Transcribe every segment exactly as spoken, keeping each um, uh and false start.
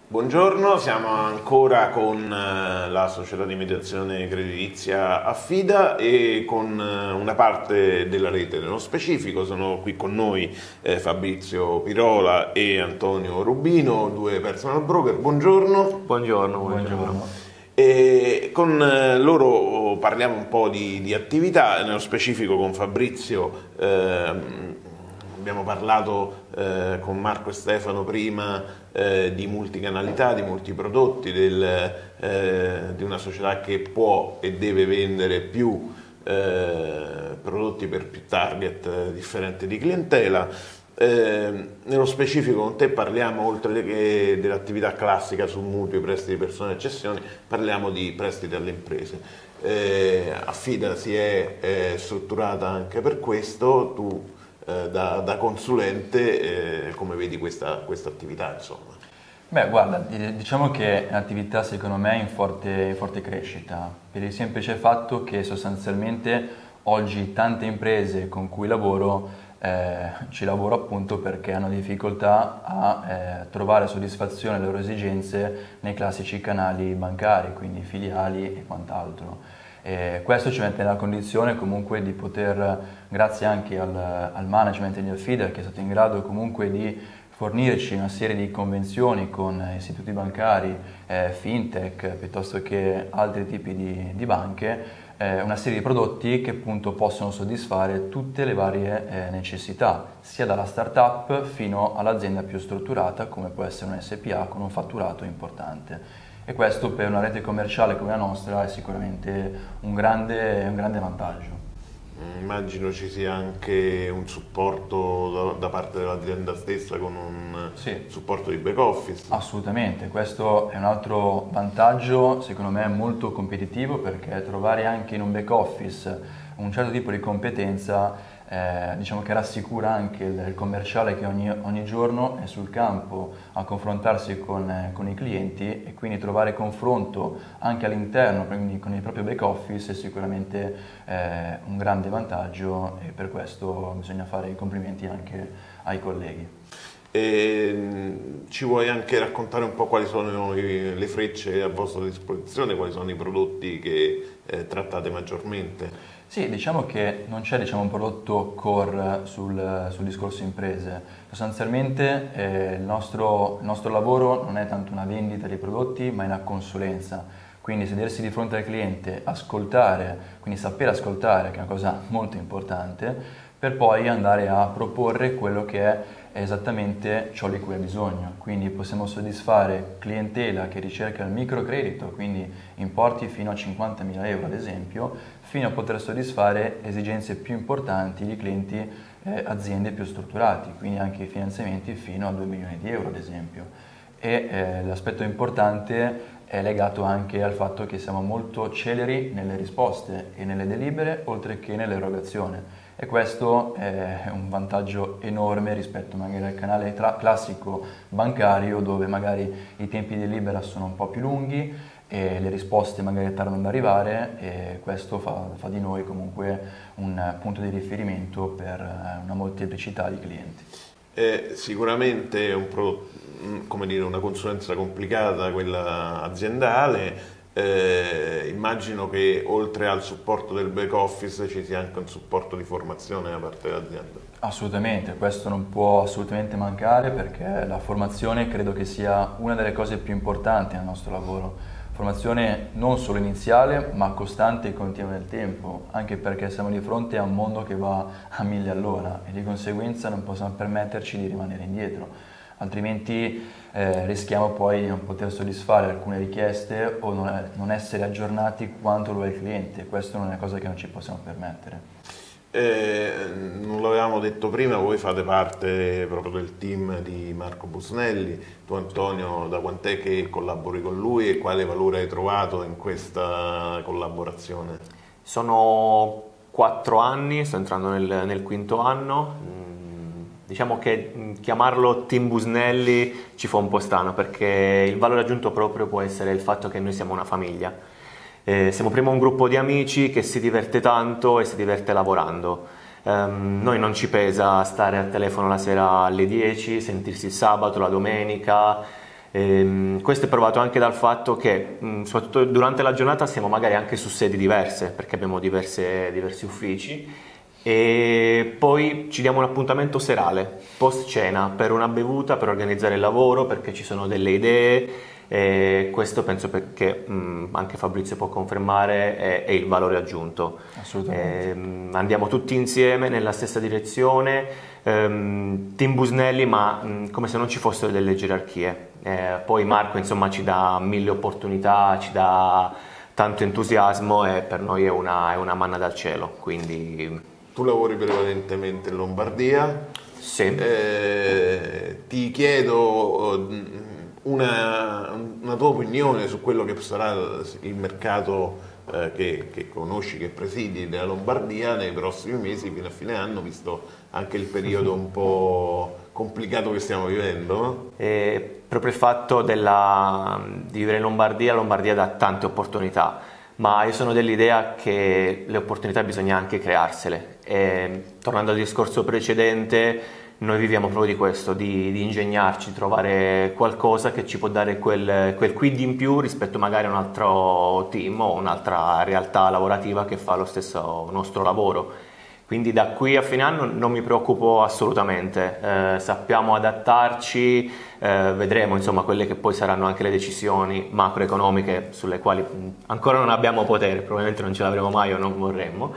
Buongiorno, siamo ancora con la società di mediazione creditizia Affida e con una parte della rete. Nello specifico sono qui con noi eh, Fabrizio Pirola e Antonio Rubino, due personal broker. Buongiorno. Buongiorno, buongiorno. E con loro parliamo un po' di, di attività, nello specifico con Fabrizio eh, abbiamo parlato eh, con Marco e Stefano prima eh, di multicanalità, di multiprodotti, del, eh, di una società che può e deve vendere più eh, prodotti per più target eh, differenti di clientela. Eh, nello specifico con te parliamo, oltre che dell'attività classica su mutui, prestiti, persone e cessioni, parliamo di prestiti alle imprese. Eh, Affida si è eh, strutturata anche per questo. Tu Da, da consulente, eh, come vedi questa, questa attività, insomma? Beh, guarda, diciamo che è un'attività secondo me in forte, in forte crescita, per il semplice fatto che sostanzialmente oggi tante imprese con cui lavoro eh, ci lavoro appunto perché hanno difficoltà a eh, trovare soddisfazione alle loro esigenze nei classici canali bancari, quindi filiali e quant'altro. E questo ci mette nella condizione comunque di poter, grazie anche al, al management di Affida, che è stato in grado comunque di fornirci una serie di convenzioni con istituti bancari, eh, fintech, piuttosto che altri tipi di, di banche, eh, una serie di prodotti che appunto possono soddisfare tutte le varie eh, necessità, sia dalla startup fino all'azienda più strutturata, come può essere un S P A con un fatturato importante. E questo per una rete commerciale come la nostra è sicuramente un grande, un grande vantaggio. Immagino ci sia anche un supporto da, da parte dell'azienda stessa con un sì. supporto di back office. Assolutamente, questo è un altro vantaggio secondo me molto competitivo, perché trovare anche in un back office un certo tipo di competenza Eh, diciamo che rassicura anche il, il commerciale che ogni, ogni giorno è sul campo a confrontarsi con, eh, con i clienti, e quindi trovare confronto anche all'interno, quindi con il proprio back office, è sicuramente eh, un grande vantaggio, e per questo bisogna fare i complimenti anche ai colleghi. E ci vuoi anche raccontare un po' quali sono i, le frecce a vostra disposizione, quali sono i prodotti che eh, trattate maggiormente? Sì, diciamo che non c'è diciamo, un prodotto core sul, sul discorso imprese. Sostanzialmente eh, il, nostro, il nostro lavoro non è tanto una vendita di prodotti, ma è una consulenza. Quindi sedersi di fronte al cliente, ascoltare, quindi sapere ascoltare, che è una cosa molto importante, per poi andare a proporre quello che è esattamente ciò di cui ha bisogno. Quindi possiamo soddisfare clientela che ricerca il microcredito, quindi importi fino a cinquantamila euro ad esempio, fino a poter soddisfare esigenze più importanti di clienti eh, aziende più strutturati, quindi anche finanziamenti fino a due milioni di euro ad esempio. E eh, l'aspetto importante è legato anche al fatto che siamo molto celeri nelle risposte e nelle delibere, oltre che nell'erogazione. E questo è un vantaggio enorme rispetto magari al canale tra- classico bancario, dove magari i tempi di delibera sono un po' più lunghi e le risposte magari tardano ad arrivare, e questo fa, fa di noi comunque un punto di riferimento per una molteplicità di clienti. È sicuramente un pro, come dire, una consulenza complicata, quella aziendale. Eh, immagino che oltre al supporto del back office ci sia anche un supporto di formazione da parte dell'azienda. Assolutamente, questo non può assolutamente mancare, perché la formazione credo che sia una delle cose più importanti nel nostro lavoro. Formazione non solo iniziale, ma costante e continua nel tempo, anche perché siamo di fronte a un mondo che va a mille all'ora e di conseguenza non possiamo permetterci di rimanere indietro, altrimenti eh, rischiamo poi di non poter soddisfare alcune richieste o non, non essere aggiornati quanto lo è il cliente. Questo non è una cosa che non ci possiamo permettere. Eh, non l'avevamo detto prima, voi fate parte proprio del team di Marco Busnelli. Tu, Antonio, da quant'è che collabori con lui e quale valore hai trovato in questa collaborazione? Sono quattro anni, sto entrando nel, nel quinto anno. Mm, diciamo che mm, chiamarlo team Busnelli ci fa un po' strano, perché il valore aggiunto proprio può essere il fatto che noi siamo una famiglia. Eh, siamo prima un gruppo di amici che si diverte tanto e si diverte lavorando. Um, noi non ci pesa stare al telefono la sera alle dieci, sentirsi il sabato, la domenica, Ehm, questo è provato anche dal fatto che mh, soprattutto durante la giornata siamo magari anche su sedi diverse, perché abbiamo diverse, diversi uffici, e poi ci diamo un appuntamento serale, post cena, per una bevuta, per organizzare il lavoro, perché ci sono delle idee, e questo penso perché mh, anche Fabrizio può confermare è, è il valore aggiunto. Assolutamente. Ehm, andiamo tutti insieme nella stessa direzione, ehm, team Busnelli, ma mh, come se non ci fossero delle gerarchie. Eh, poi Marco insomma ci dà mille opportunità, ci dà tanto entusiasmo e per noi è una, è una manna dal cielo, quindi... Tu lavori prevalentemente in Lombardia. Sì. Eh, ti chiedo una, una tua opinione su quello che sarà il mercato eh, che, che conosci, che presidi della Lombardia nei prossimi mesi fino a fine anno, visto anche il periodo un po' complicato che stiamo vivendo, no? E proprio il fatto della, di vivere in Lombardia, la Lombardia dà tante opportunità, ma io sono dell'idea che le opportunità bisogna anche crearsele. E, tornando al discorso precedente, noi viviamo proprio di questo, di, di ingegnarci, trovare qualcosa che ci può dare quel, quel quid in più rispetto magari a un altro team o un'altra realtà lavorativa che fa lo stesso nostro lavoro. Quindi da qui a fine anno non mi preoccupo assolutamente, eh, sappiamo adattarci, eh, vedremo insomma quelle che poi saranno anche le decisioni macroeconomiche sulle quali ancora non abbiamo potere, probabilmente non ce l'avremo mai o non vorremmo,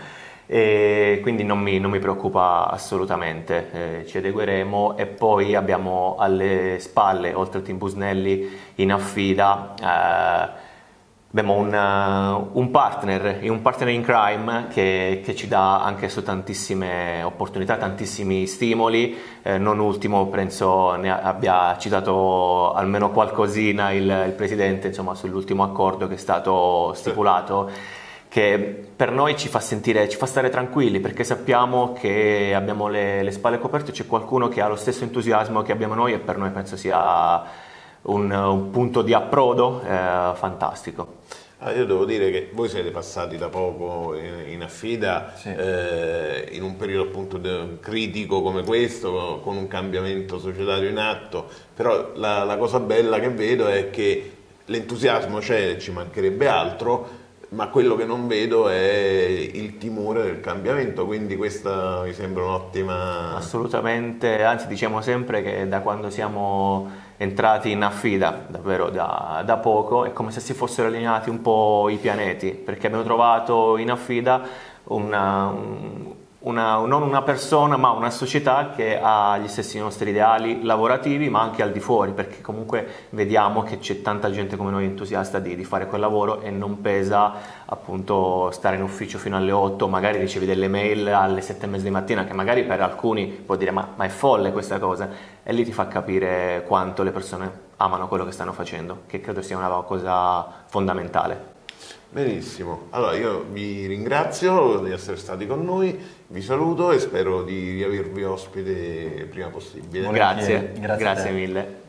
e quindi non mi, non mi preoccupa assolutamente, eh, ci adegueremo. E poi abbiamo alle spalle, oltre al team Busnelli in affida, eh, abbiamo un, uh, un partner, un partner in crime che, che ci dà anche su tantissime opportunità, tantissimi stimoli, eh, non ultimo penso ne abbia citato almeno qualcosina il, il Presidente, insomma, sull'ultimo accordo che è stato stipulato, che per noi ci fa sentire, ci fa stare tranquilli, perché sappiamo che abbiamo le, le spalle coperte, c'è qualcuno che ha lo stesso entusiasmo che abbiamo noi e per noi penso sia un, un punto di approdo eh, fantastico. Ah, io devo dire che voi siete passati da poco in, in affida, Sì. eh, in un periodo appunto de- critico come questo, con un cambiamento societario in atto, però la, la cosa bella che vedo è che l'entusiasmo c'è, ci mancherebbe altro, ma quello che non vedo è il timore del cambiamento, quindi questa mi sembra un'ottima... Assolutamente, anzi diciamo sempre che da quando siamo entrati in affida, davvero da, da poco, è come se si fossero allineati un po' i pianeti, perché abbiamo trovato in affida una, un, una, non una persona ma una società che ha gli stessi nostri ideali lavorativi, ma anche al di fuori, perché comunque vediamo che c'è tanta gente come noi entusiasta di, di fare quel lavoro e non pesa appunto stare in ufficio fino alle otto, magari ricevi delle mail alle sette e mezza di mattina, che magari per alcuni può dire ma, ma è folle questa cosa, e lì ti fa capire quanto le persone amano quello che stanno facendo, che credo sia una cosa fondamentale. Benissimo, allora io vi ringrazio di essere stati con noi, vi saluto e spero di riavervi ospite il prima possibile. Grazie, Grazie a grazie te. mille.